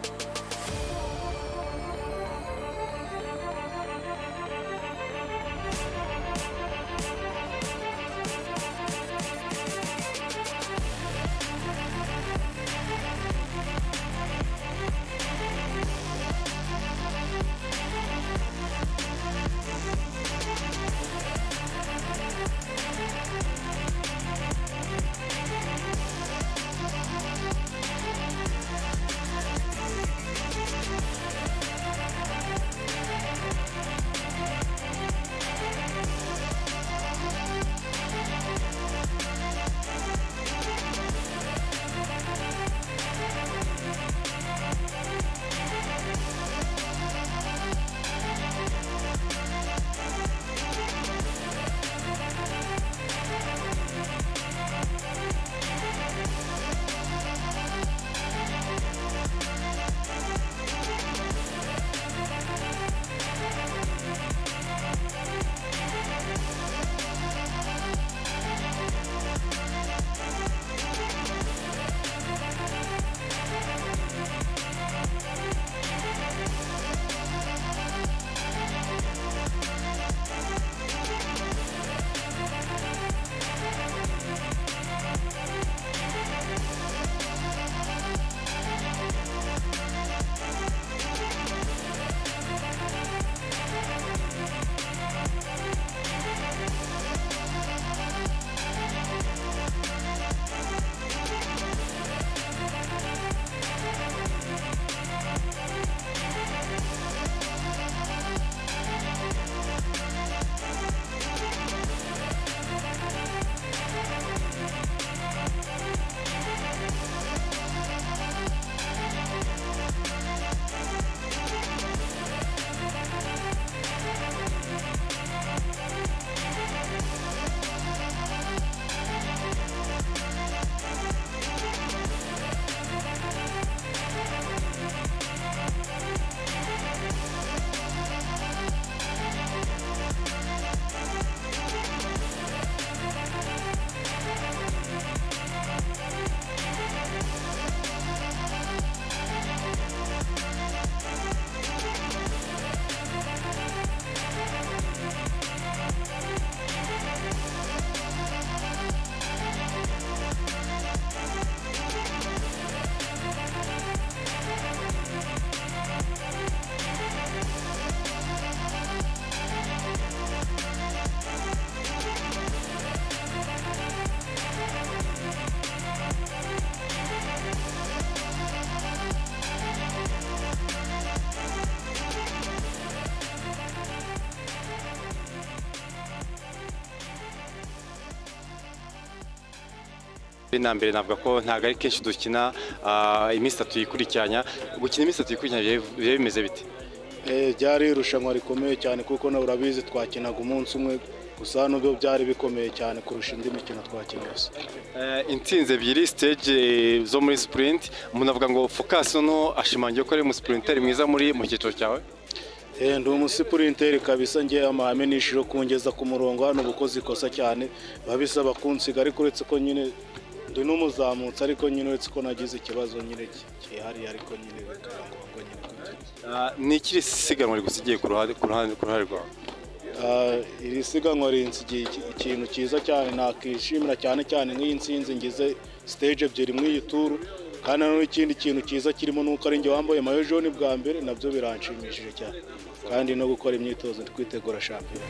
Nambere navuga ko ntago ari kenshi dukina iminsi 3 yikurikiranya gukina iminsi 3 yikurikiranya bimeze bite byari irushanwa rikomeye cyane kuko na urabizi twakinaga umunsi umwe gusa nubwo byari bikomeye cyane kurusha indi mikino twakinose intsinze ebyiri stage zo muri sprint umuntu avuga ngo focus no ashimangiye ko ari mu sprinter mwiza muri mu cyiciro cyawe ndi umusipurinteri kabisa ngiye amahame nishiro kungeza ku murongo hano bukoze ikosa cyane babisaba kunsiga ariko uretse ko nyine ndi n'umuzamutse ariko nyine uretse ko nagize ikibazo nyine cyihari ariko nyine bikarango ngo nyine ni ikiri siganwa rigusigiye ku ruhande rwawe iri siganwa rinsigiye ikintu cyiza cyane nakishimira cyane nk'iyi nsinzi ngize stage ebyiri mu iyi turu kandi n'ikindi kintu cyiza kirimo nuko ari nge wambaye mayo jaune bwa mbere nabyo biranshimishije cyane kandi no gukora imyitozo twitegura shampiyona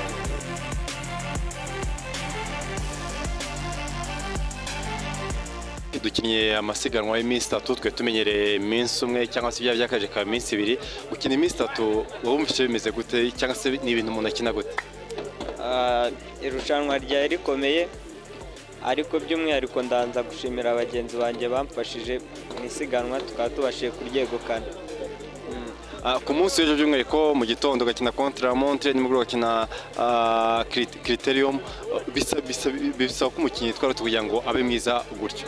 dukinye amasiganwa y'iminsi 3 twe tumenyereye iminsi umwe cyangwa se byakaje ka minsi 2 gukina iminsi 3 wumvise bimeze gute cyangwa se ni ibintu umuntu akina gute irushanwa ryari rikomeye ariko by'umwihariko ndanza gushimira abagenzi banjye bamfashije mu isiganwa tukaba tubashiye kuryegukana ku munsi w'ejo by'umwihariko mu gitondo gakina contre montre nimugoroba gakina criterium bisaba ko umukinnyi twara tukugira ngo abe mwiza gutyo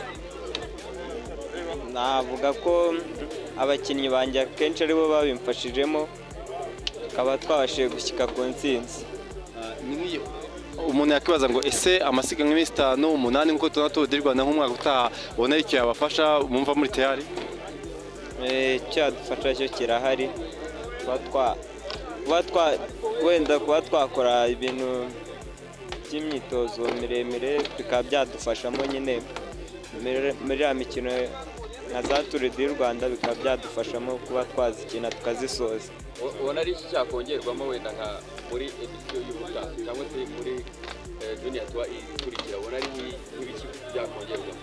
navuga ko abakinnyi banjye kenshi aribo babimfashijemo tukaba twabashije gushyika ku ntsinzi umuntu yakibaza ngo ese amasiganwa y'iminsi 5 8 nkuko tunato dirwana nk'umwaka utaha ubona icyo yabafasha mumva muri tayari cyadufasha cyo kirahari wenda kuba twakora ibintu by'imyitozo miremire bikaba byadufashamo nyine muri ya mikino na za Tour du Rwanda bikaba byadufashamo kuba twazikina tukazisoza. ubona ari iki cyakongerwamo wenda nka muri edisiyo y'ubutaha cyangwa se muri Junior Tour ikurikira, ubona ari nk'ibiki byakongerwamo?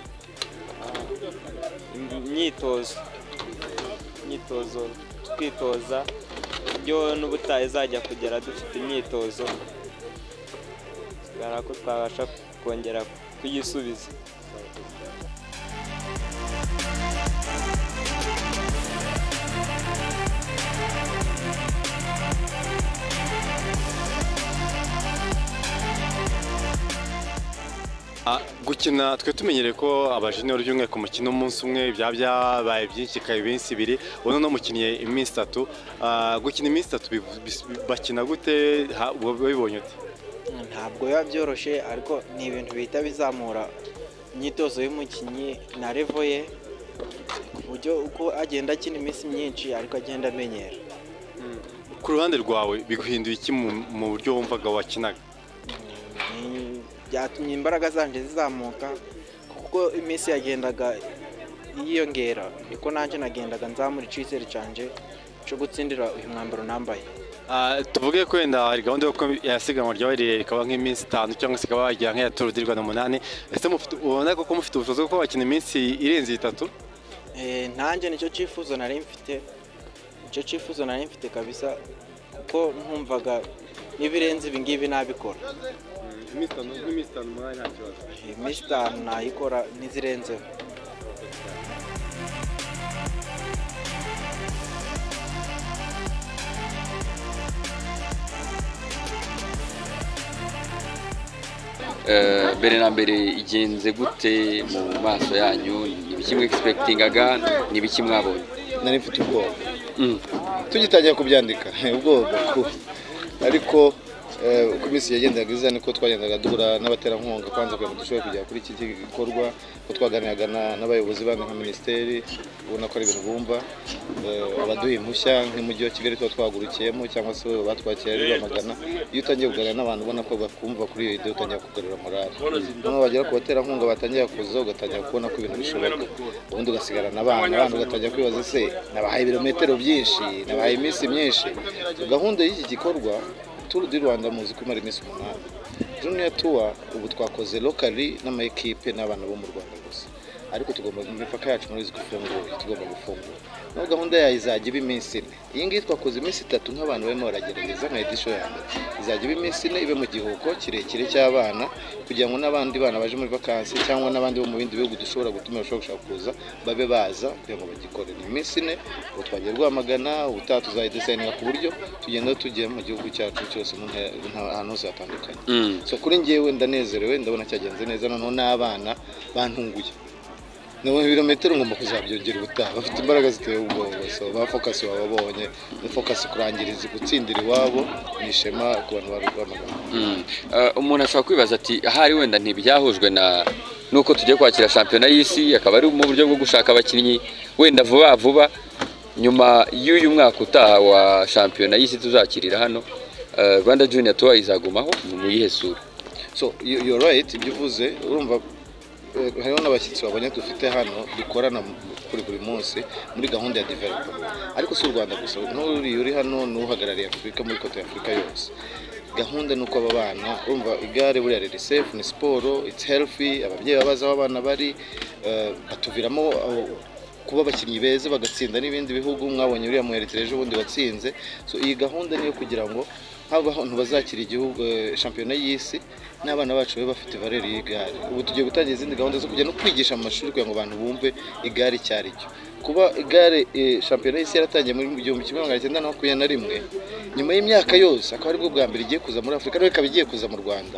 imyitozo twitoza byo n'ubutaha izajya kugera dufite imyitozo kugira ko twabasha kongera kuyisubiza. Gukina twe tumenyereye ko abajenior by'umwe ku mukino umunsi umwe byabaye byinshi kaye iminsi ibiri, ubu no mukinnye iminsi 3. Gukina iminsi 3 bakina gute wabibonye ute? Ntabwo biba byoroshye ariko ni ibintu bihita bizamura imyitozo y'umukinnyi na level ye ku buryo uko agenda akina iminsi myinshi ariko agenda amenyera. Ku ruhande rwawe biguhinduye iki mu buryo wumvaga wakinaga? Byatumye imbaraga zanje zizamuka kuko iminsi yagendaga yiyongera, niko nanjye nagendaga nzamura icizere canje cyo gutsindira uyu mwambaro nambaye. Tuvuge ko wenda hari gahunda yo yasiganwa ryawe rikaba nk'iminsi 5 cyangwa se ikaba wagira nk'iya Tour du Rwanda 8. Ese ubona ko mufite ubushobozi bwo bakina iminsi irenze 3? Nanjye nicyo cyifuzo nari mfite kabisa, kuko ntumvaga nibirenze ibi ngibi nabikora. Iminsi 5 mwanya nta kibazo. Iminsi 5 nayikora nizirenzeho. Mbere na mbere igenze gute mu maso yanyu? Ni biki expectingaga, ni biki mwabonye? Nari mfite ubwoba tugitangira kubyandika ubwoba ariko uko iminsi yagendaga iza niko twagendaga duhura n'abaterankunga kwanza kugira ngo dushobore kujya kuri iki gikorwa, ko twaganiraga n'abayobozi bandi nka minisiteri, ubona ko ari ibintu bumva, abaduha impushya nk'umujyi wa Kigali tuba twagurukiyemo cyangwa se batwakira ari Rwamagana. Iyo utangiye kuganira n'abantu ubona ko bakumva kuri iyo idea utangira kugarura morale, noneho bagera ku baterankunga batangira kuza ugatangira kubona ko ibintu bishoboka, ubundi ugasigarana abana ugatangira kwibaza ese nabahaye ibirometero byinshi, nabahaye iminsi myinshi. Gahunda y'iki gikorwa Tour du Rwanda muzi ko imara iminsi 8. Junior Tour ubu twakoze locally n'amayikipe n'abana bo mu Rwanda gusa, ariko tugomba imipaka yacu muri zigufunguye, tugomba gufungura. No gahunda yayo izajya iba iminsi 4. Iyi ngiyi twakoze iminsi 3 nk'abantu barimo baragerageza nka edition ya mbere, izajya iba iminsi 4 ibe mu gihuko kirekire cy'abana, kugira ngo n'abandi bana baje muri vacances cyangwa n'abandi bo mu bindi bihugu dushobora gutuma bashobora kuza babe baza kugira ngo bagikore. Ni iminsi 4 ubu twagiye Rwamagana, ubutaha tuzayidesigninga ku buryo tugenda tugiye mu gihugu cyacu cyose mu ahantu hose hatandukanye. So kuri njyewe ndanezerewe, ndabona cyagenze neza, noneho n'abana bantunguye. Nawe ibirometero ngomba kuzabyongera ubutaha, bafite imbaraga ziteye ubwoba, so ba focus wababonye, ni focus kurangiriza gutsindira iwabo, ni ishema ku bantu bari Rwamagana. Umuntu ashobora kwibaza ati ahari wenda ntibyahujwe nuko tugiye kwakira shampiyona y'isi, akaba ari mu buryo bwo gushaka abakinnyi wenda vuba nyuma y'uyu mwaka utaha wa shampiyona y'isi tuzakirira hano. Rwanda Junior Tour izagumaho mu yihe sura? So you're right, ibyo uvuze urumva hariho n'abashyitsi babonye dufite hano dukorana kuri buri munsi muri gahunda ya development, ariko si u Rwanda gusa, uri hano n'uhagarariye Afurika muri kote ya Afurika yose. Gahunda nuko aba bana urumva igare buri ari safe, ni siporo, it's healthy, ababyeyi babaza aho abana bari, batuviramo kuba abakinnyi beza bagatsinda n'ibindi bihugu. Mwabonye uriya muherekeje ubundi watsinze. So iyi gahunda niyo kugira ngo haba abantu bazakira igihugu shampiyona y'isi n'abana bacu be bafite valeur y'igare. Ubu tugiye gutangira izindi gahunda zo kujya no kwigisha mu mashuri kugira ngo abantu bumve igare cyari cyo. Kuba igare shampiyona y'isi yaratangiye muri 1921, nyuma y'imyaka yose akaba ari bwo bwa mbere igiye kuza muri Afurika, ariko bigiye kuza mu Rwanda.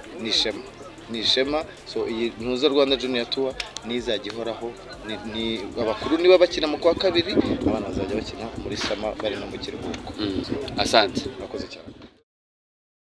Ni ishema. So iyi ntuza Rwanda Junior Tour nizajya ihoraho, ni abakuru niba bakina mu kwa kabiri, abana bazajya bakina muri sama bari no mu kiruhuko. Asante. Nakoze cyane.